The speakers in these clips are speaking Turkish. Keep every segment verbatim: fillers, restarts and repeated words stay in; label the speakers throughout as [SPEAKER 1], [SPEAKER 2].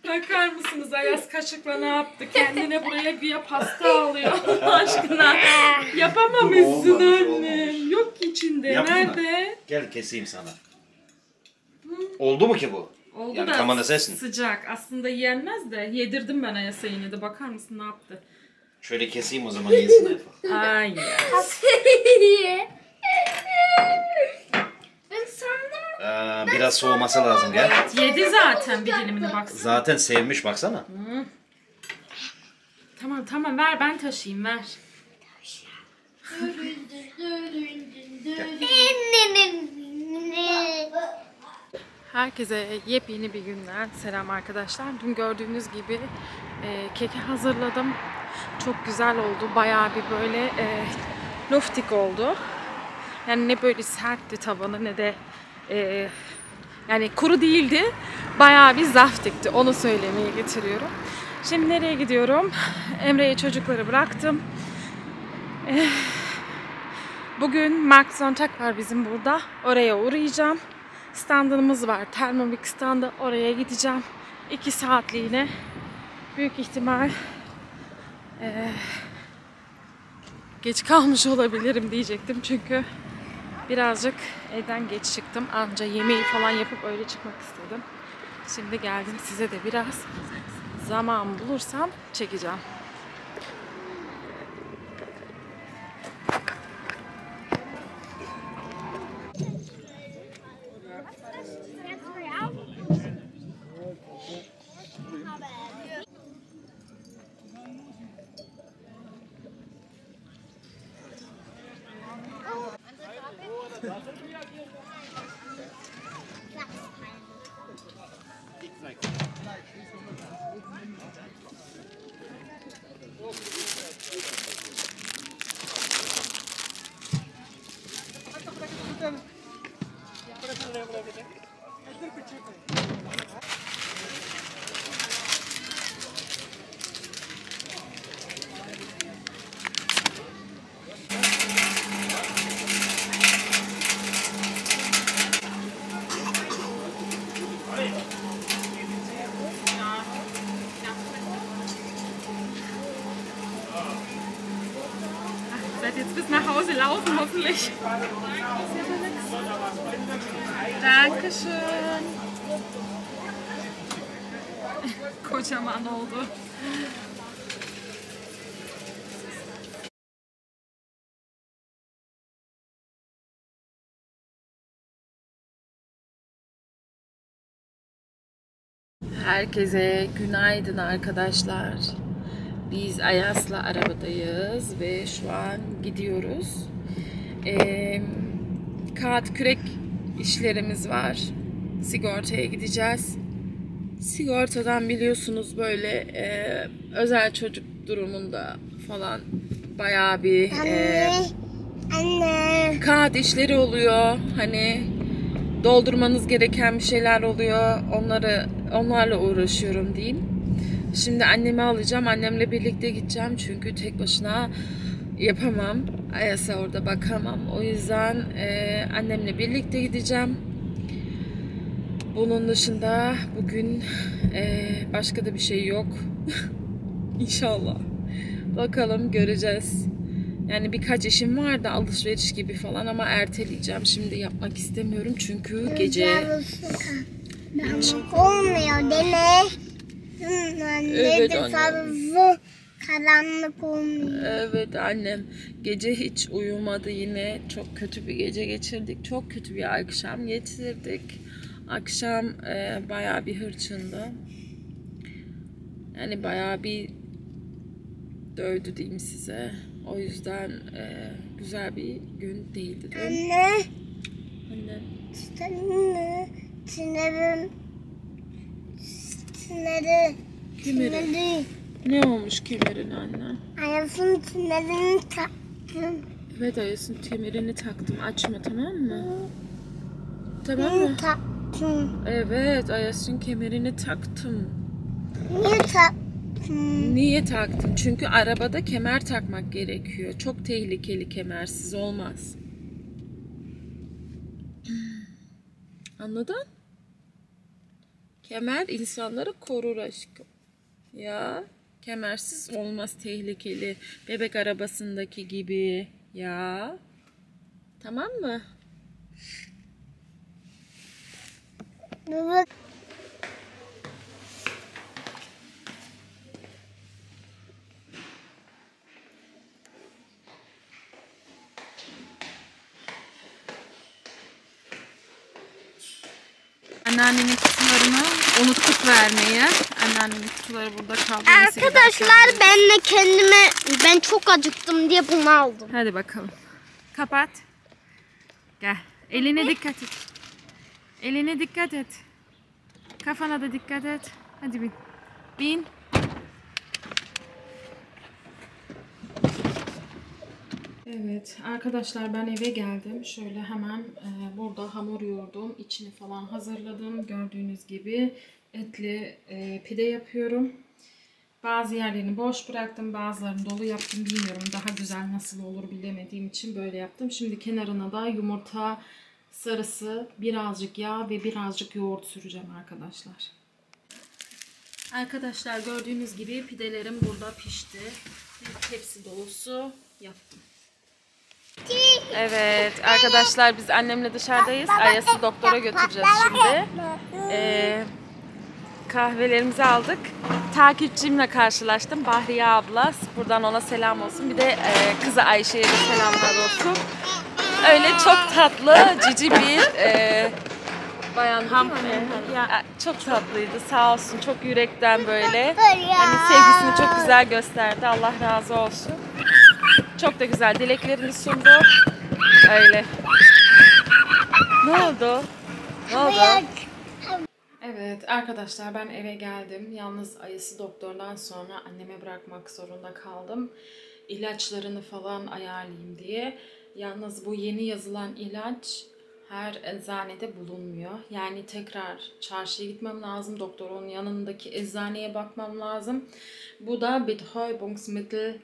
[SPEAKER 1] Bakar mısınız Ayaz kaşıkla ne yaptı? Kendine buraya güya pasta alıyor Allah aşkına. Yapamamışsın annem. Yok ki içinde.
[SPEAKER 2] Yapayım
[SPEAKER 1] nerede?
[SPEAKER 2] mı? Gel keseyim sana. Hı. Oldu mu ki bu?
[SPEAKER 1] Oldu
[SPEAKER 2] yani
[SPEAKER 1] da
[SPEAKER 2] kamana sensin.
[SPEAKER 1] Sıcak. Aslında yenmez de yedirdim ben Ayaz'a yine de. Bakar mısın ne yaptı?
[SPEAKER 2] Şöyle keseyim o zaman yesin Ayfa.
[SPEAKER 1] Ay.
[SPEAKER 2] Ee, biraz soğuması lazım gel.
[SPEAKER 1] Evet, yedi zaten bir dilimini baksana.
[SPEAKER 2] Zaten sevmiş baksana.
[SPEAKER 1] Hı. Tamam tamam ver ben taşıyayım ver. Herkese yepyeni bir günden selam arkadaşlar. Dün gördüğünüz gibi e, keki hazırladım. Çok güzel oldu. Bayağı bir böyle e, loftik oldu. Yani ne böyle sertti tabanı ne de e, yani kuru değildi. Bayağı bir zaftikti. Onu söylemeye getiriyorum. Şimdi nereye gidiyorum? Emre'ye çocukları bıraktım. E, bugün Mark Zontak var bizim burada. Oraya uğrayacağım. Standımız var. Thermomix standı. Oraya gideceğim. iki saatliğine. Büyük ihtimal e, geç kalmış olabilirim diyecektim. Çünkü birazcık evden geç çıktım. Anca yemeği falan yapıp öyle çıkmak istedim. Şimdi geldim. Size de biraz zaman bulursam çekeceğim. Ich werde jetzt bis nach Hause laufen, hoffentlich. Dankeschön. Kocaman oldu. Herkese günaydın arkadaşlar. Biz Ayaz'la arabadayız ve şu an gidiyoruz. Ee, kağıt kürek işlerimiz var. Sigortaya gideceğiz. Sigortadan biliyorsunuz böyle e, özel çocuk durumunda falan bayağı bir e,
[SPEAKER 3] Anne.
[SPEAKER 1] kağıt işleri oluyor. Hani doldurmanız gereken bir şeyler oluyor. Onları onlarla uğraşıyorum diyeyim. Şimdi annemi alacağım. Annemle birlikte gideceğim. Çünkü tek başına yapamam. Ayas'a orada bakamam. O yüzden e, annemle birlikte gideceğim. Bunun dışında bugün e, başka da bir şey yok. İnşallah. Bakalım göreceğiz. Yani birkaç işim var da alışveriş gibi falan ama erteleyeceğim. Şimdi yapmak istemiyorum çünkü gece...
[SPEAKER 3] Olmuyor deme.
[SPEAKER 1] Evet
[SPEAKER 3] anne. Fazla karanlık olmuyor.
[SPEAKER 1] Evet annem. Gece hiç uyumadı yine. Çok kötü bir gece geçirdik. Çok kötü bir akşam geçirdik. Akşam e, bayağı bir hırçındı. Yani bayağı bir dövdü diyeyim size. O yüzden e, güzel bir gün değildi.
[SPEAKER 3] Anne.
[SPEAKER 1] Anne.
[SPEAKER 3] Anne. Sinirim. Siniri. Siniri.
[SPEAKER 1] Ne olmuş kemerin anne?
[SPEAKER 3] Ayasın sinirini taktım.
[SPEAKER 1] Evet Ayas'ın kemerini taktım. Açma tamam mı? Tamam mı?
[SPEAKER 3] Taktım.
[SPEAKER 1] Evet Ayas'ın kemerini taktım.
[SPEAKER 3] Niye taktım?
[SPEAKER 1] Niye taktım? Çünkü arabada kemer takmak gerekiyor. Çok tehlikeli, kemersiz olmaz. Anladın? Kemer insanları korur aşkım. Ya kemersiz olmaz, tehlikeli. Bebek arabasındaki gibi. Ya. Tamam mı?
[SPEAKER 3] Baba.
[SPEAKER 1] Anneannemin kutularını unuttuk vermeye. Anneannemin kutuları burada kaldı.
[SPEAKER 3] Arkadaşlar ben de kendime ben çok acıktım diye bunu aldım.
[SPEAKER 1] Hadi bakalım. Kapat. Gel. Eline dikkat et. Eline dikkat et. Kafana da dikkat et. Hadi bin. Bin. Evet arkadaşlar, ben eve geldim. Şöyle hemen e, burada hamur yoğurdum. İçini falan hazırladım. Gördüğünüz gibi etli e, pide yapıyorum. Bazı yerlerini boş bıraktım. Bazılarını dolu yaptım. Bilmiyorum, daha güzel nasıl olur bilemediğim için böyle yaptım. Şimdi kenarına da yumurta sarısı, birazcık yağ ve birazcık yoğurt süreceğim arkadaşlar. Arkadaşlar gördüğünüz gibi pidelerim burada pişti. Bir tepsi dolusu yaptım. Evet arkadaşlar, biz annemle dışarıdayız. Ayas'ı doktora götüreceğiz şimdi. Ee, kahvelerimizi aldık. Takipçimle karşılaştım. Bahriye abla. Buradan ona selam olsun. Bir de e, kızı Ayşe'ye de selamlar olsun. Öyle çok tatlı, cici bir e, bayan hanımefendi. Ya, çok tatlıydı, sağ olsun. Çok yürekten böyle. Hani sevgisini çok güzel gösterdi. Allah razı olsun. Çok da güzel dileklerini sundu. Öyle. Ne oldu? Ne oldu? Evet arkadaşlar, ben eve geldim. Yalnız Ayas'ı doktordan sonra anneme bırakmak zorunda kaldım. İlaçlarını falan ayarlayayım diye. Yalnız bu yeni yazılan ilaç her eczanede bulunmuyor. Yani tekrar çarşıya gitmem lazım. Doktorun yanındaki eczaneye bakmam lazım. Bu da Betäubungsmittel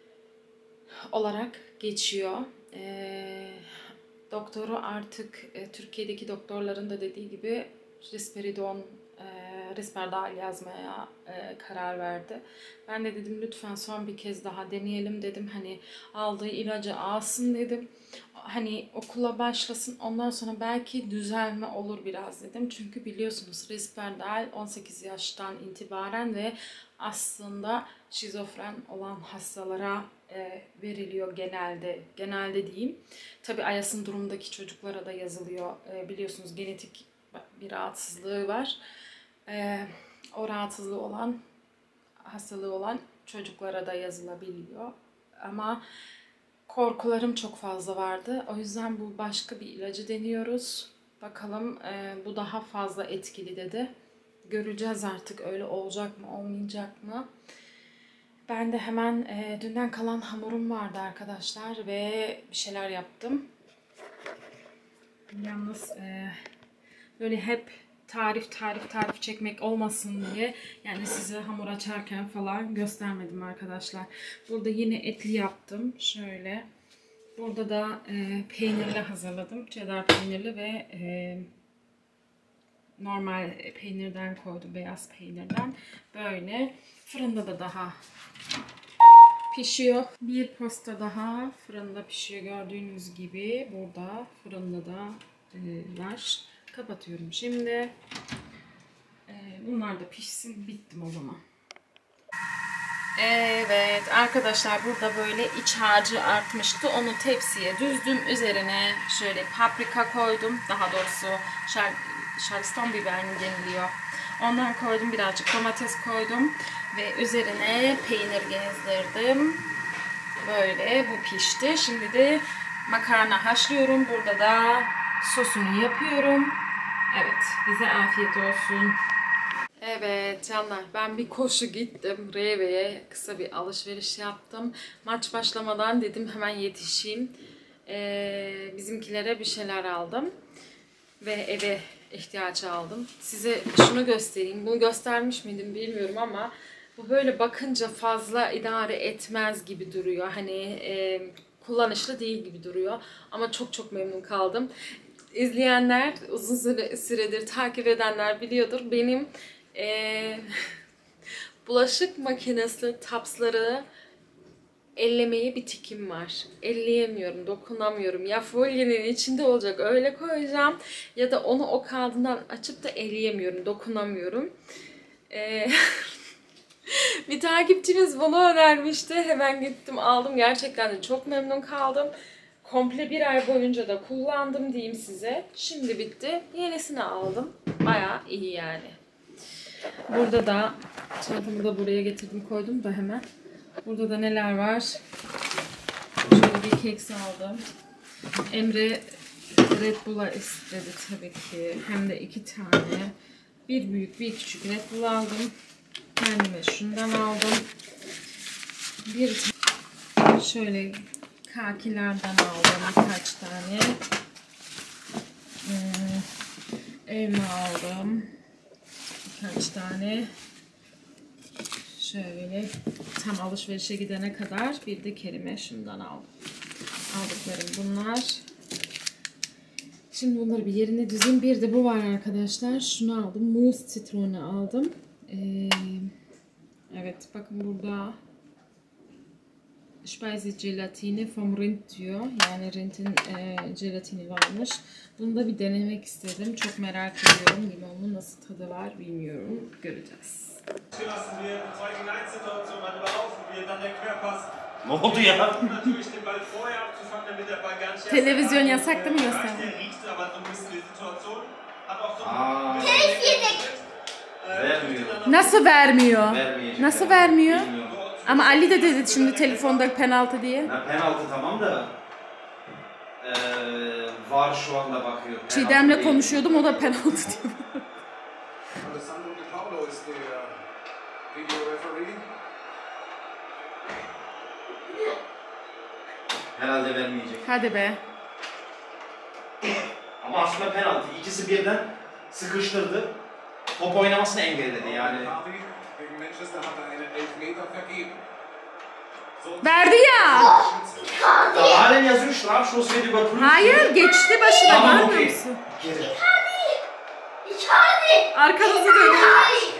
[SPEAKER 1] olarak geçiyor. Ee, doktoru artık e, Türkiye'deki doktorların da dediği gibi risperidon, e, risperdal yazmaya e, karar verdi. Ben de dedim lütfen son bir kez daha deneyelim dedim. Hani aldığı ilacı alsın dedim. Hani okula başlasın, ondan sonra belki düzelme olur biraz dedim. Çünkü biliyorsunuz risperdal on sekiz yaştan itibaren ve aslında şizofren olan hastalara e, veriliyor genelde. Genelde diyeyim. Tabii Ayas'ın durumdaki çocuklara da yazılıyor. E, biliyorsunuz genetik bir rahatsızlığı var. E, o rahatsızlığı olan, hastalığı olan çocuklara da yazılabiliyor. Ama korkularım çok fazla vardı. O yüzden bu başka bir ilacı deniyoruz. Bakalım e, bu daha fazla etkili dedi. Göreceğiz artık, öyle olacak mı olmayacak mı. Ben de hemen e, dünden kalan hamurum vardı arkadaşlar ve bir şeyler yaptım. Yalnız e, böyle hep tarif tarif tarif çekmek olmasın diye, yani size hamur açarken falan göstermedim arkadaşlar. Burada yine etli yaptım. Şöyle. Burada da e, peynirli hazırladım. Cheddar peynirli ve e, normal peynirden koydum. Beyaz peynirden. Böyle. Fırında da daha pişiyor. Bir posta daha fırında pişiyor. Gördüğünüz gibi burada fırında da e, var. Kapatıyorum şimdi. E, bunlar da pişsin. Bittim o zaman. Evet arkadaşlar, burada böyle iç harcı artmıştı. Onu tepsiye düzdüm. Üzerine şöyle paprika koydum. Daha doğrusu şar şarlston biber mi deniliyor. Ondan koydum. Birazcık domates koydum. Ve üzerine peynir gezdirdim. Böyle bu pişti. Şimdi de makarna haşlıyorum. Burada da sosunu yapıyorum. Evet, bize afiyet olsun. Evet canlar, ben bir koşu gittim. Reve'ye kısa bir alışveriş yaptım. Maç başlamadan dedim hemen yetişeyim. Ee, bizimkilere bir şeyler aldım. Ve eve ihtiyaç aldım. Size şunu göstereyim. Bunu göstermiş miydim bilmiyorum ama bu böyle bakınca fazla idare etmez gibi duruyor. Hani e, kullanışlı değil gibi duruyor. Ama çok çok memnun kaldım. izleyenler, uzun süre, süredir takip edenler biliyordur. Benim ee, bulaşık makinesi tapsları ellemeye bir tikim var. Elleyemiyorum, dokunamıyorum. Ya folyenin içinde olacak öyle koyacağım ya da onu o kağıdından açıp da elleyemiyorum, dokunamıyorum. Ee, bir takipçimiz bunu önermişti. Hemen gittim aldım. Gerçekten de çok memnun kaldım. Komple bir ay boyunca da kullandım diyeyim size. Şimdi bitti. Yenisini aldım. Bayağı iyi yani. Burada da çantamı da buraya getirdim koydum da hemen. Burada da neler var? Şöyle bir keks aldım. Emre Red Bull'a istedi tabii ki. Hem de iki tane. Bir büyük bir küçük Red Bull aldım. Kendime şundan aldım. Bir tane şöyle kakilerden aldım birkaç tane. Ee, elma aldım. Birkaç tane. Şöyle tam alışverişe gidene kadar bir de Kerime şundan aldım. Aldıklarım bunlar. Şimdi bunları bir yerine düzeyim. Bir de bu var arkadaşlar. Şunu aldım. Muz citronu aldım. Ee, evet bakın burada Speise Gelatine vom Rind diyor. Yani Rind'in e, jelatini varmış. Bunu da bir denemek istedim. Çok merak ediyorum. Limonlu nasıl tadı var bilmiyorum. Göreceğiz.
[SPEAKER 2] Ne oldu ya?
[SPEAKER 1] Televizyon yasak değil mi göster?
[SPEAKER 2] Aa,
[SPEAKER 3] Telif yedik.
[SPEAKER 2] vermiyor.
[SPEAKER 1] Nasıl vermiyor?
[SPEAKER 2] Vermeyecek.
[SPEAKER 1] Nasıl vermiyor?
[SPEAKER 2] Bilmiyorum.
[SPEAKER 1] Ama Ali de dedi şimdi telefonda penaltı diye.
[SPEAKER 2] Ya penaltı tamam da eee var şu anda bakıyor. Penaltı
[SPEAKER 1] Çiğdem'le
[SPEAKER 2] değil.
[SPEAKER 1] konuşuyordum o da penaltı diyor.
[SPEAKER 4] Alessandro Di Paolo ist der video referee.
[SPEAKER 2] Herhalde vermeyecek.
[SPEAKER 1] Hadi be.
[SPEAKER 2] Ama aslında penaltı. İkisi birden sıkıştırdı. Top oynamasını engelledi yani.
[SPEAKER 4] Harvey gegen Manchester hat er einen Elfmeter vergeben.
[SPEAKER 1] Verdi ya.
[SPEAKER 2] Da halen yazıyor Strafschuss wird überprüft.
[SPEAKER 1] Hayır geçti başına
[SPEAKER 2] Tamam
[SPEAKER 1] görmüyor
[SPEAKER 2] okey.
[SPEAKER 1] musun?
[SPEAKER 2] Geri.
[SPEAKER 3] Icardi!
[SPEAKER 1] Arkanızı dönün.
[SPEAKER 3] Icardi!